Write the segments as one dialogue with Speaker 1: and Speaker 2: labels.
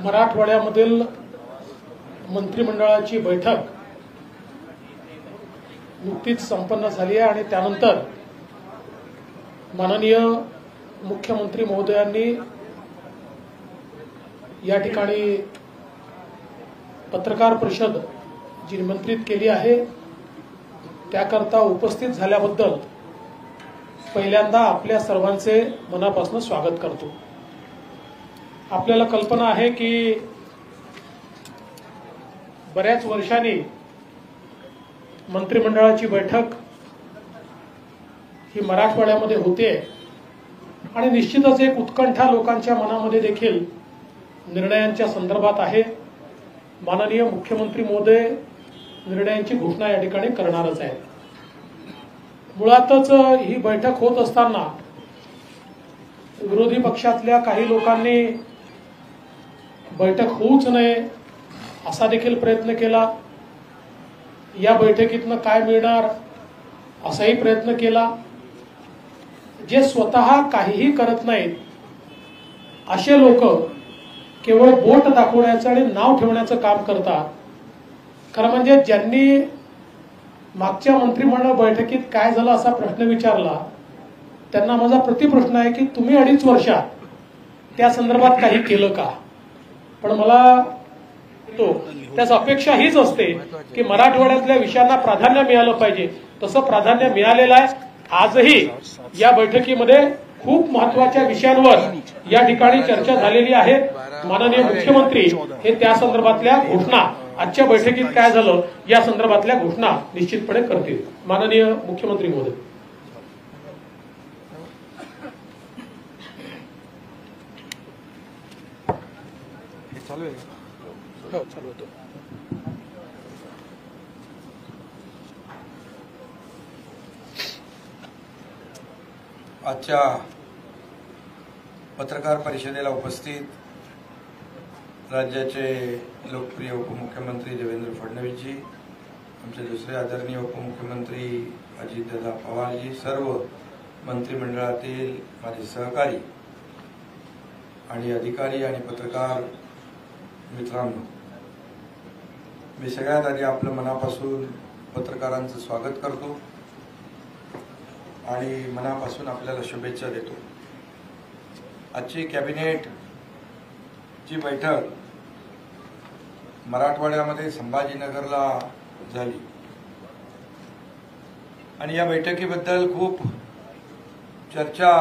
Speaker 1: मराठवाड्यामधील मंत्रिमंडळाची बैठक नुकतीच संपन्न झाली आहे आणि त्यानंतर माननीय मुख्यमंत्री महोदयांनी या ठिकाणी पत्रकार परिषद जी निमंत्रित केली आहे त्याकरता उपस्थित झाल्याबद्दल पहिल्यांदा आपल्या सर्वांचे मनापासून स्वागत करतो। आपल्याला कल्पना आहे की बऱ्याच वर्षांनी मंत्रिमंडळाची बैठक ही मराठवाड्यामध्ये होते आणि निश्चितच एक उत्कंठा लोकांच्या मनामध्ये देखील निर्णयांच्या संदर्भात आहे। माननीय मुख्यमंत्री महोदय निर्णयांची घोषणा या ठिकाणी करणारच आहेत। मुळातच ही बैठक होत असताना विरोधी पक्षातल्या काही लोकांनी बैठक होऊच नये असा देखील प्रयत्न केला। या बैठकीतनं काय मिळणार असाही प्रयत्न केला। जे स्वतः काहीही करत नाहीत असे लोक केवळ बोट दाखवण्याचं आणि नाव ठेवण्याचं काम करतात। खरं म्हणजे ज्यांनी मागच्या मंत्रिमंडळ बैठकीत काय झालं असा प्रश्न विचारला त्यांना माझा प्रतिप्रश्न आहे की तुम्ही 2.5 वर्षात त्या संदर्भात काही केलं का? पण मला त्याच अपेक्षा हीच असते की मराठवाड्यातल्या विषयांना प्राधान्य मिळालं पाहिजे। तसं प्राधान्य मिळालेलं आहे। आजही या बैठकीमध्ये खूप महत्त्वाच्या विषयांवर या ठिकाणी चर्चा झालेली आहे। माननीय मुख्यमंत्री हे त्या संदर्भातल्या घोषणा आजच्या बैठकीत काय झालं या संदर्भातल्या घोषणा निश्चितपणे करतील। माननीय मुख्यमंत्री महोदय।
Speaker 2: आजच्या पत्रकार परिषदेला उपस्थित राज्याचे लोकप्रिय उपमुख्यमंत्री देवेंद्र फडणवीसजी, आमचे दुसरे आदरणीय उपमुख्यमंत्री अजितदादा पवारजी, सर्व मंत्रिमंडळातील माझे सहकारी आणि अधिकारी आणि पत्रकार मित्रांनो, मी सगळ्यात आधी आपलं मनापासून पत्रकारांचं स्वागत करतो आणि मनापासून आपल्याला शुभेच्छा देतो। आजची कॅबिनेटची बैठक मराठवाड्यामध्ये संभाजीनगरला झाली आणि या बैठकीबद्दल खूप चर्चा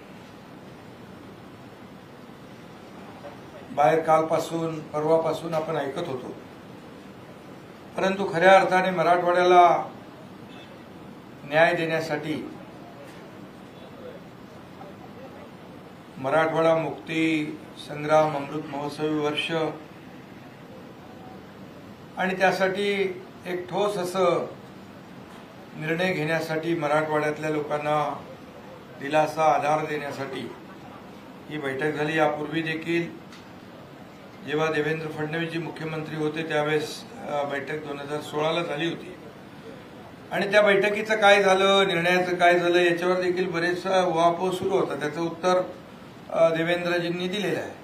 Speaker 2: बाहेर कालपासून परवापासून आपण ऐकत होतो, परंतु खऱ्या अर्थाने मराठवाड्याला न्याय देण्यासाठी मराठवाडा मुक्ती संग्राम अमृत महोत्सवी वर्ष आणि त्यासाठी एक ठोस असं निर्णय घेण्यासाठी मराठवाड्यातल्या लोकांना दिलासा आधार देण्यासाठी ही बैठक झाली। यापूर्वी देखील जेव्हा देवेंद्र फडणवीसजी मुख्यमंत्री होते त्यावेळेस बैठक 2016ला झाली होती आणि त्या बैठकीचं काय झालं, निर्णयाचं काय झालं याच्यावर देखील बरेचसा उहापोह सुरू होता। त्याचं उत्तर देवेंद्रजींनी दिलेलं आहे।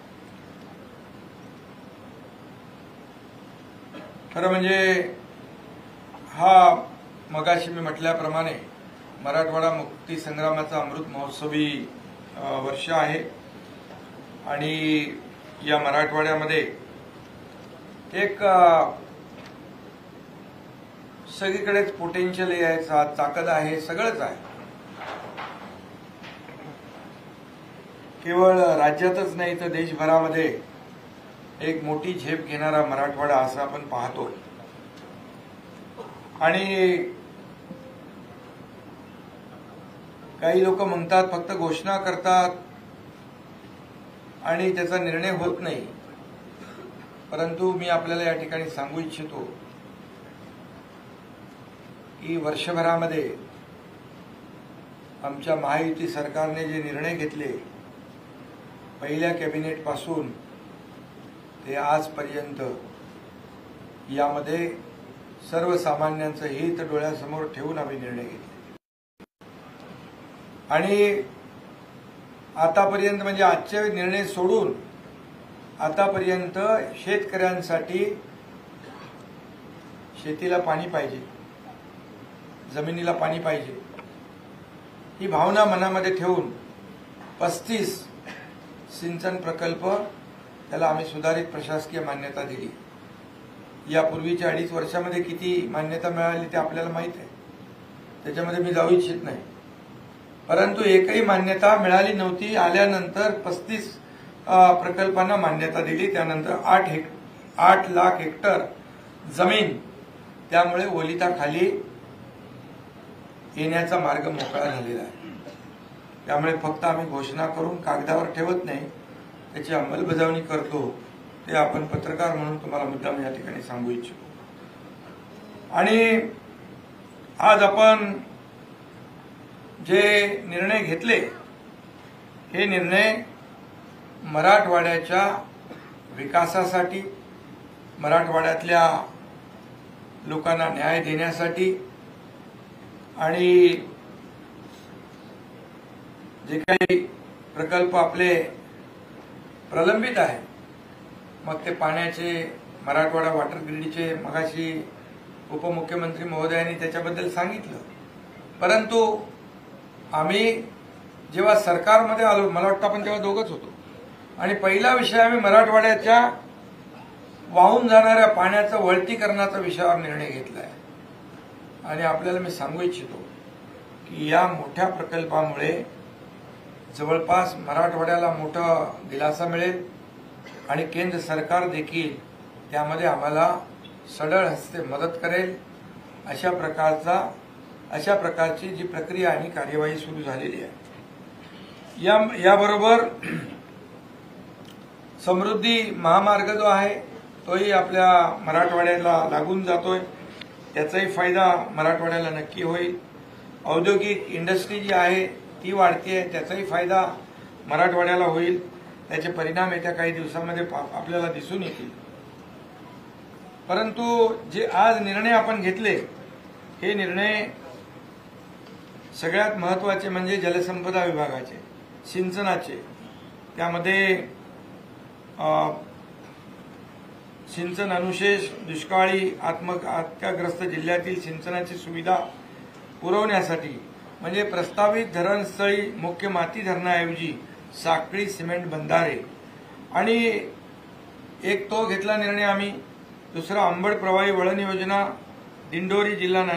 Speaker 2: खरं म्हणजे हा मगाशी मी म्हटल्याप्रमाणे मराठवाडा मुक्ती संग्रामाचा अमृत महोत्सवी वर्ष आहे आणि या मराठवाड्यामध्ये एक सगळीकडेच पोटेन्शियल आहे, ताकद आहे, सगळंच आहे। केवळ राज्यातच नाही तर देशभरामध्ये एक मोठी झेप घेणारा मराठवाडा असं आपण पाहतो आणि काही लोक म्हणतात फक्त घोषणा करतात आणि त्याचा निर्णय होत नाही, परंतु मी आपल्याला या ठिकाणी सांगू इच्छितो की वर्षभरामध्ये आमच्या महायुती सरकारने जे निर्णय घेतले पहिल्या कॅबिनेट पासून ते आजपर्यंत यामध्ये सर्वसामान्यांचं हित डोळ्यासमोर ठेवून आम्ही निर्णय घेतले आणि आतापर्यंत म्हणजे आजचे निर्णय सोडून आतापर्यंत शेतकऱ्यांसाठी शेतीला पाणी पाहिजे, जमिनीला पाणी पाहिजे ही भावना मनामध्ये ठेवून 35 सिंचन प्रकल्प त्याला आम्ही सुधारित प्रशासकीय मान्यता दिली। यापूर्वीच्या 2.5 वर्षामध्ये किती मान्यता मिळाली ते आपल्याला माहित आहे, त्याच्यामध्ये मी जाऊ इच्छित नाही, परंतु एकही मान्यता मिळाली नव्हती। आल्यानंतर 35 प्रकल्पांना मान्यता दिली। त्यानंतर 8 लाख हेक्टर जमीन त्यामुळे ओलिताखाली येण्याचा मार्ग मोकळा झालेला आहे। त्यामुळे फक्त आम्ही घोषणा करून कागदावर ठेवत नाही, त्याची अंमलबजावणी करतो, ते आपण पत्रकार म्हणून तुम्हाला मुद्दाम या ठिकाणी सांगू इच्छितो। आणि आज आपण जे निर्णय घेतले हे निर्णय मराठवाड्याच्या विकासासाठी, मराठवाड्यातल्या लोकांना न्याय देण्यासाठी आणि जे काही प्रकल्प आपले प्रलंबित आहे, मग ते पाण्याचे, मराठवाडा वॉटर ग्रीडचे मगाशी उपमुख्यमंत्री महोदयांनी त्याच्याबद्दल सांगितलं, परंतु आम्ही जेव्हा सरकारमध्ये आलो, मला वाटतं आपण तेव्हा दोघंच होतो, आणि पहिला विषय आम्ही मराठवाड्याच्या वाहून जाणाऱ्या पाण्याचं वळतीकरणाचा विषयावर निर्णय घेतला आहे। आणि आपल्याला मी सांगू इच्छितो की या मोठ्या प्रकल्पामुळे जवळपास मराठवाड्याला मोठा दिलासा मिळेल आणि केंद्र सरकार देखील त्यामध्ये आम्हाला सढळ हस्ते मदत करेल। अशा प्रकारची जी प्रक्रिया आणि कार्यवाही सुरू झालेली आहे। याबरोबर समृद्धी महामार्ग जो आहे तोही आपल्या मराठवाड्याला लागून जातोय, त्याचाही फायदा मराठवाड्याला नक्की होईल। औद्योगिक इंडस्ट्री जी आहे ती वाढते, त्याचाही फायदा मराठवाड्याला होईल, त्याचे परिणाम येत्या काही दिवसांमध्ये आपल्याला दिसून येतील। परंतु जे आज निर्णय आपण घेतले हे निर्णय सगळ्यात महत्त्वाचे म्हणजे जलसंपदा विभागाचे, सिंचनाचे, त्यामध्ये सिंचन अनुशेष, दुष्काळी आत्महत्याग्रस्त जिल्ह्यातील सिंचनाची सुविधा पुरवण्यासाठी म्हणजे प्रस्तावित धरणस्थळी मुख्य माती धरणाऐवजी साखळी सिमेंट बंधारे, आणि एक तो घेतला निर्णय आम्ही। दुसरा अंबड प्रवाही वळण योजना दिंडोरी जिल्हा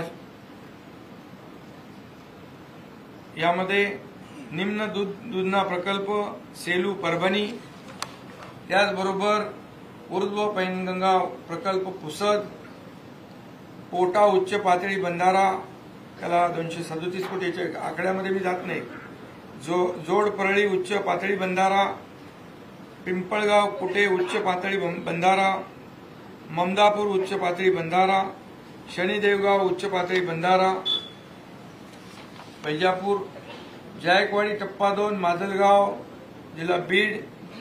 Speaker 2: यामध्ये निम्न दुधना प्रकल्प सेलू परभणी, त्याचबरोबर ऊर्ध्व पैनगंगा प्रकल्प पुसद, पोटा उच्च पातळी बंधारा त्याला 237 कोटीच्या आकड्यामध्ये मी जात नाही, जोड परळी उच्च पातळी बंधारा, पिंपळगाव कुटे उच्च पातळी बंधारा, ममदापूर उच्च पातळी बंधारा, शनिदेवगाव उच्च पातळी बंधारा, वैजापूर, जायकवाडी टप्पा 2 माजलगाव जिल्हा बीड,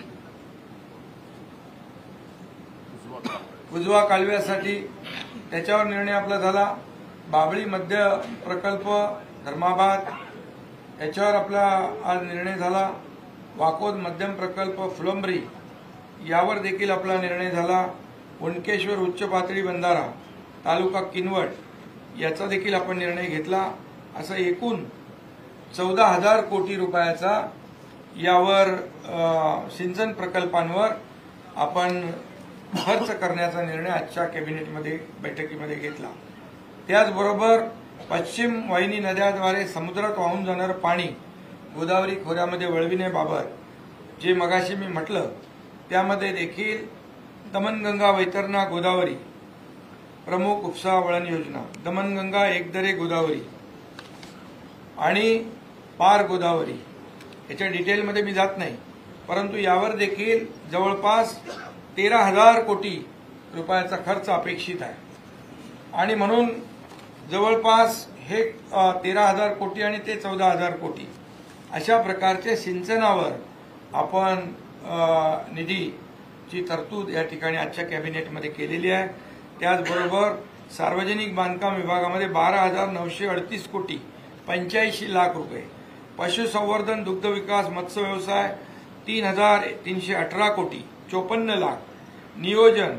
Speaker 2: उजवा कालव्यासाठी त्याच्यावर निर्णय आपला झाला। बाबळी मध्य प्रकल्प धर्माबाद याच्यावर आपला आज निर्णय झाला। वाकोद मध्यम प्रकल्प फुलंब्री यावर देखील आपला निर्णय झाला। उनकेश्वर उच्च पातळी बंधारा तालुका किनवट याचा देखील आपण निर्णय घेतला। असं एकूण 14,000 कोटी रुपयाचा यावर सिंचन प्रकल्पांवर आपण खर्च करण्याचा निर्णय आजच्या कॅबिनेटमध्ये बैठकीमध्ये घेतला। त्याचबरोबर पश्चिम वाहिनी नद्याद्वारे समुद्रात वाहून जाणारे पाणी गोदावरी खोऱ्यामध्ये वळविण्याबाबत जे मगाशी मी म्हटलं त्यामध्ये देखील दमनगंगा वैतरणा गोदावरी प्रमुख उपसा वळण योजना, दमनगंगा एकदरे गोदावरी आणि पार गोदावरी याच्या डिटेलमध्ये मी जात नाही, परंतु यावर देखील जवळपास 13,000 कोटी रुपयाचा खर्च अपेक्षित आहे। आणि म्हणून जवळपास हे 13,000 कोटी आणि ते 14,000 कोटी अशा प्रकारचे सिंचनावर आपण निधीची तरतूद या ठिकाणी आजच्या कॅबिनेटमध्ये केलेली आहे। त्याचबरोबर सार्वजनिक बांधकाम विभागामध्ये 12,938 कोटी 85 लाख रुपये, पशुसंवर्धन दुग्ध विकास मत्स्य व्यवसाय 3,318 कोटी 54 लाख, नियोजन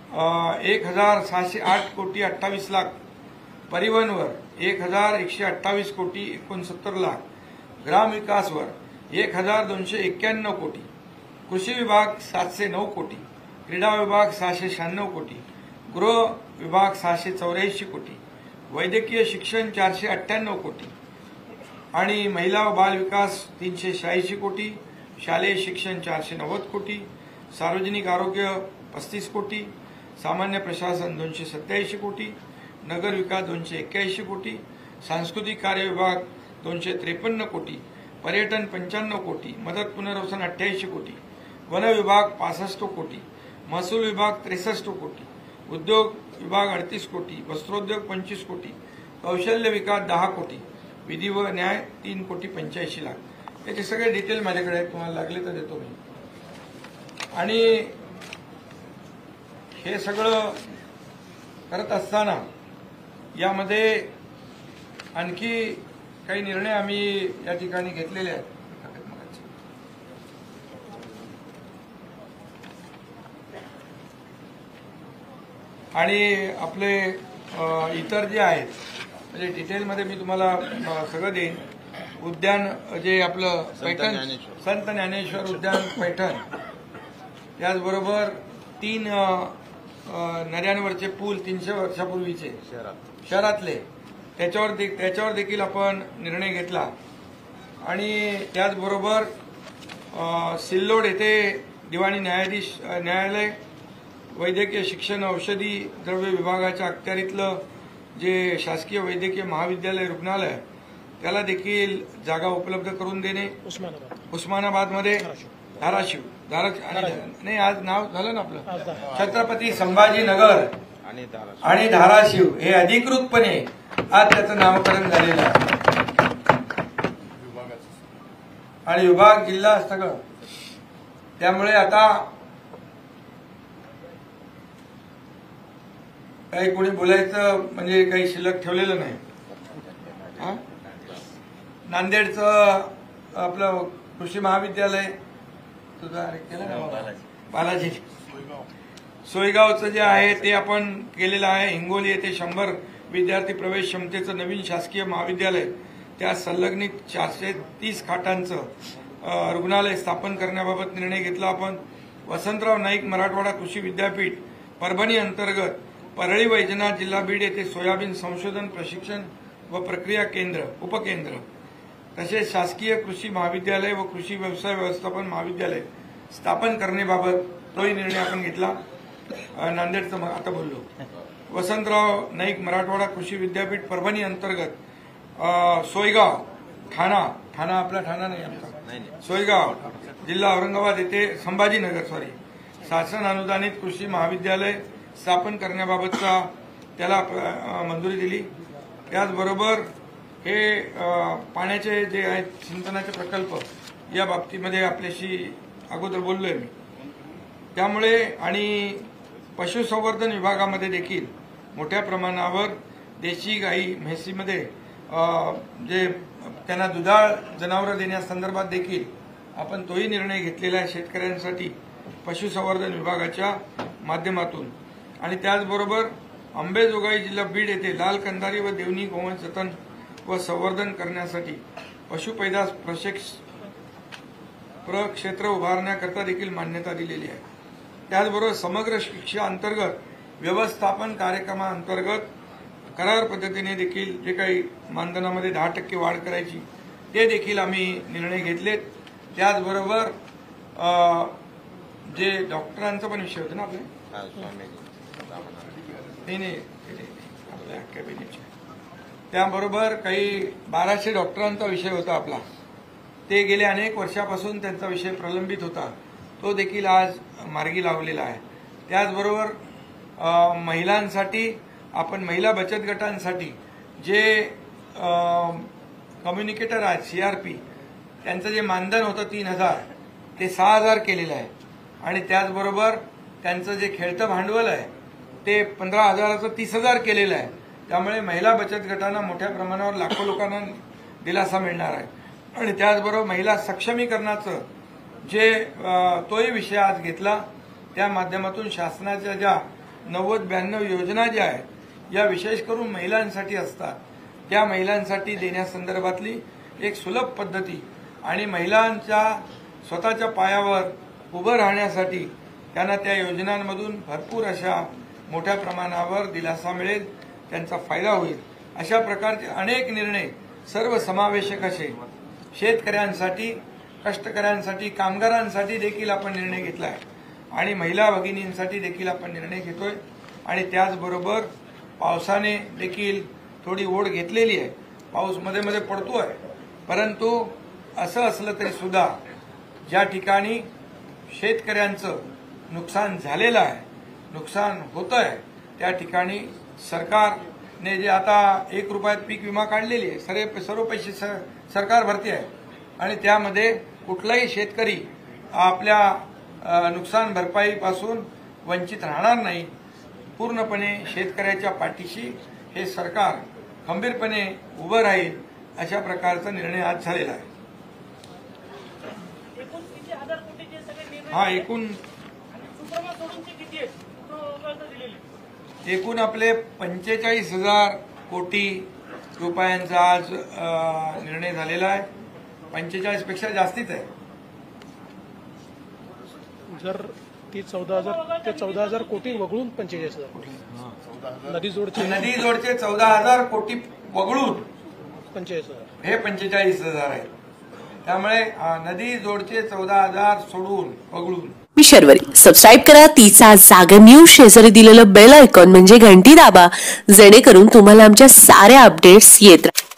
Speaker 2: 1,608 कोटी 28 लाख, परिवहनवर 1,128 कोटी 69 लाख, ग्राम विकासवर 1,291 कोटी, कृषी विभाग 709 कोटी, क्रीडा विभाग 696 कोटी, गृह विभाग 684 कोटी, वैद्यकीय शिक्षण 498 कोटी आणि महिला व बाल विकास 386 कोटी, शालेय शिक्षण 490 कोटी, सार्वजनिक आरोग्य 35 कोटी, सामान्य प्रशासन 287 कोटी, नगर विकास 281 कोटी, सांस्कृतिक कार्य विभाग 253 कोटी, पर्यटन 95 कोटी, मदत पुनर्वसन 88 कोटी, वन विभाग 65 कोटी, महसूल विभाग 63 कोटी, उद्योग विभाग 38 कोटी, वस्त्रोद्योग 25 कोटी, कौशल्य विकास 10 कोटी, विधी व न्याय 3 कोटी 85 लाख। याचे सगळे डिटेल माझ्याकडे आहेत, तुम्हाला लागले तर देतो मी। आणि हे सगळं करत असताना यामध्ये आणखी काही निर्णय आम्ही या ठिकाणी घेतलेले आहेत। आणि आपले इतर जे आहेत म्हणजे डिटेलमध्ये मी तुम्हाला सगळं देईन। उद्यान जे आपलं पैठण संत ज्ञानेश्वर उद्यान पैठण, त्याचबरोबर 3 नद्यांवरचे पूल 300 वर्षापूर्वीचे शहरातले, त्याच्यावर देखील आपण निर्णय घेतला। आणि त्याचबरोबर सिल्लोड येथे दिवाणी न्यायालय वैद्यकीय शिक्षण औषधी द्रव्य विभागाच्या अखत्यारीतलं जे शासकीय वैद्यकीय महाविद्यालय रुग्णालय त्याला देखील जागा उपलब्ध करून देणे। उस्मानाबादमध्ये धाराशिव नाही, आज नाव झालं ना आपलं छत्रपती संभाजीनगर आणि धाराशिव हे अधिकृतपणे आज त्याचं नामकरण झालेलं आहे। आणि विभाग जिल्हा सगळं, त्यामुळे आता काही कोणी बोलायचं म्हणजे काही शिल्लक ठेवलेलं नाही। नांदेडचं आपलं कृषी महाविद्यालय तुझा केलं ना बालाजी, सोयगावचं जे आहे ते आपण केलेलं आहे। हिंगोली येथे 100 विद्यार्थी प्रवेश क्षमतेचं नवीन शासकीय महाविद्यालय, त्या संलग्नित 430 खाटांचं रुग्णालय स्थापन करण्याबाबत निर्णय घेतला आपण। वसंतराव नाईक मराठवाडा कृषी विद्यापीठ परभणी अंतर्गत परळी वैजनाथ जिल्हा बीड येथे सोयाबीन संशोधन प्रशिक्षण व प्रक्रिया केंद्र उपकेंद्र, तसेच शासकीय कृषी महाविद्यालय व कृषी व्यवसाय व्यवस्थापन महाविद्यालय स्थापन करण्याबाबत तोही निर्णय आपण घेतला। नांदेडचं आता बोललो। वसंतराव नाईक मराठवाडा कृषी विद्यापीठ परभणी अंतर्गत सोयगाव ठाणा आपला ठाणा नाही आमचा सोयगाव जिल्हा औरंगाबाद येथे संभाजीनगर शासन अनुदानित कृषी महाविद्यालय स्थापन करण्याबाबतचा त्याला मंजुरी दिली। त्याचबरोबर हे पाण्याचे जे आहेत सिंचनाचे प्रकल्प या बाबतीमध्ये आपल्याशी अगोदर बोललोय मी। त्यामुळे आणि पशुसंवर्धन विभागामध्ये देखील मोठ्या प्रमाणावर देशी गाई म्हैसीमध्ये जे त्यांना दुधाळ जनावरं देण्यासंदर्भात देखील आपण तोही निर्णय घेतलेला आहे शेतकऱ्यांसाठी पशुसंवर्धन विभागाच्या माध्यमातून। आणि त्याचबरोबर अंबेजोगाई जिल्हा बीड येथे लाल कंदारी व देवणी गोवंश जतन व संवर्धन करण्यासाठी पशुपैदास प्रक्षेत्र उभारण्याकरता देखील मान्यता दिलेली आहे। त्याचबरोबर समग्र शिक्षा अंतर्गत व्यवस्थापन कार्यक्रमाअंतर्गत करार पद्धतीने देखील जे काही मानधनामध्ये 10% वाढ करायची ते देखील आम्ही निर्णय घेतलेत। त्याचबरोबर जे डॉक्टरांचा पण विषय होता ना आपल्या कॅबिनेटच्या, त्याबरोबर काही 1200 डॉक्टरांचा विषय होता आपला, ते गेल्या अनेक वर्षापासून त्यांचा विषय प्रलंबित होता, तो देखील आज मार्गी लावलेला आहे। त्याचबरोबर महिलांसाठी आपण महिला बचत गटांसाठी जे कम्युनिकेटर आहेत CRP त्यांचं जे मानधन होतं 3000 ते 6000 केलेलं आहे। आणि त्याचबरोबर त्यांचं जे खेळतं भांडवल आहे ते 15,000चं 30,000 केलेलं आहे। त्यामुळे महिला बचत गटांना मोठ्या प्रमाणावर लाखो लोकांना दिलासा मिळणार आहे। आणि त्याचबरोबर महिला सक्षमीकरणाचं तोही विषय आज घेतला. त्या माध्यमातून शासनाच्या ज्या 90-92 योजना ज्या आहेत या विशेष करून महिलांसाठी असतात त्या महिलांसाठी देण्यासंदर्भातली एक सुलभ पद्धती आणि महिलांच्या स्वतःच्या पायावर उभं राहण्यासाठी त्यांना त्या योजनांमधून भरपूर अशा मोठ्या प्रमाणावर दिलासा मिळेल, त्यांचा फायदा होईल. अशा प्रकारचे अनेक निर्णय सर्वसमावेशक असे शेतकऱ्यांसाठी, कष्टकऱ्यांसाठी, कामगारांसाठी देखील आपण निर्णय घेतला आहे आणि महिला भगिनींसाठी देखील आपण निर्णय घेतोय. आणि त्याचबरोबर पावसाने देखील थोडी ओढ घेतलेली आहे. पाऊस मध्ये मध्ये पडतोय, परंतु असं असलं तरी सुद्धा ज्या ठिकाणी शेतकऱ्यांचं नुकसान झालेलं आहे, नुकसान होतं आहे, त्या ठिकाणी सरकारने जे आता 1 रुपयात पीक विमा काढलेली आहे, सर्व पैसे सरकार भरते आहे आणि त्यामध्ये कुठलाही शेतकरी आपल्या नुकसान भरपाईपासून वंचित राहणार नाही. पूर्णपणे शेतकऱ्याच्या पाठीशी हे सरकार खंबीरपणे उभं राहील अशा प्रकारचा निर्णय आज झालेला आहे. एकूण आपले 45,000 कोटी रुपयांचा आज निर्णय झालेला आहे. 45 पेक्षा जास्तीच आहे.
Speaker 1: जर ती 14,000 कोटी वगळून 45,000 नदी जोडचे
Speaker 2: 14,000 कोटी वगळून
Speaker 1: 45,000
Speaker 2: हे 45,000 आहे. त्यामुळे नदी जोडचे 14,000 सोडून वगळून.
Speaker 3: मी शर्वरी. सबस्क्राईब करा तिचा जागर न्यूज. शेजारी दिलेलं बेल आयकॉन म्हणजे घंटी दाबा, जेणेकरून तुम्हाला आमच्या साऱ्या अपडेट्स येत राहतील.